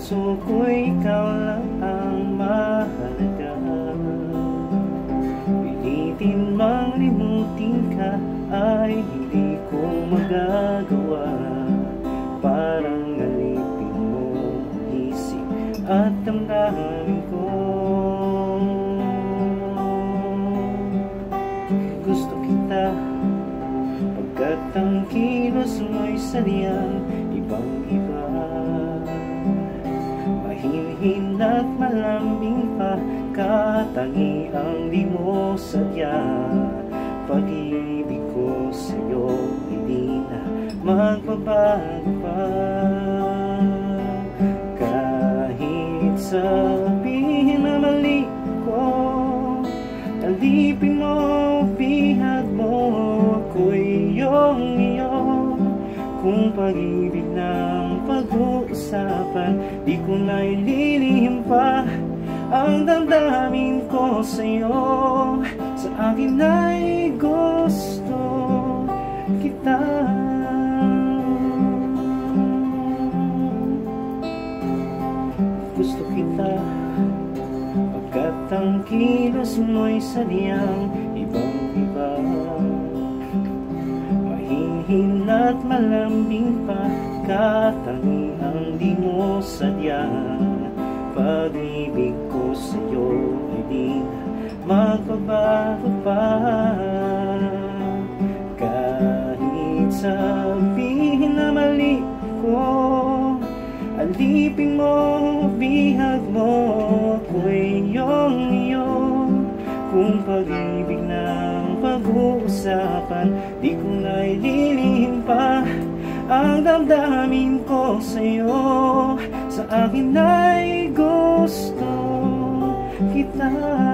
puso ko'y ikaw lang ang mahalaga. Pilitin mang limutin ka ay hindi ko magagawa. Parang alipin mo ang isip at damdamin ko. Gusto kita pagkat ang kilos mo'y sadyang ibang-iba. Mahinhin at malambing pa, katangiang di mo sadya. Pag-ibig ko sa'yo hindi na magbabago pa. Kahit sabihin na mali ko, alipin mo, bihag mo, ako'y iyong iyo. Kung pag-ibig ng pag-uusapan, di ko na ililihim pa ang damdamin ko sa'yo. Sa akin ay gusto kita. Gusto kita pagkat ang kilos mo'y sadyang ibang-iba. Mahinhin at malambing pa, katangiang di mo sadya. Pag-ibig ko sa'yo ay di na magbabago pa. Kahit sabihin na mali ko, alipin mo, bihag mo, ako'y iyong iyo. Kung pag-ibig ng pag-uusapan, di ko na ililihim pa ang damdamin ko sa'yo. Sa akin ay gusto kita.